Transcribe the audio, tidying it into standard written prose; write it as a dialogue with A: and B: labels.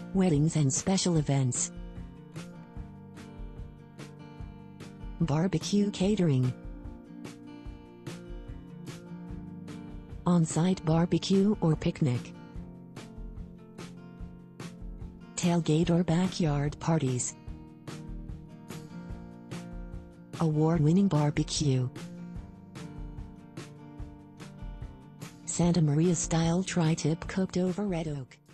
A: weddings and special events. Barbecue catering. On-site barbecue or picnic. Tailgate or backyard parties. Award-winning barbecue. Santa Maria-style tri-tip cooked over red oak.